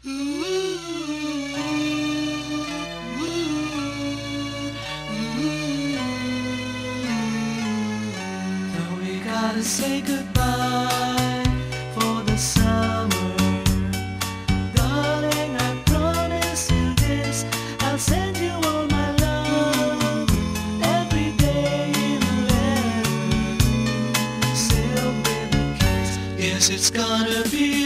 Though we gotta say goodbye for the summer, darling, I promise you this, I'll send you all my love every day in a letter, sealed with a kiss. Yes, it's gonna be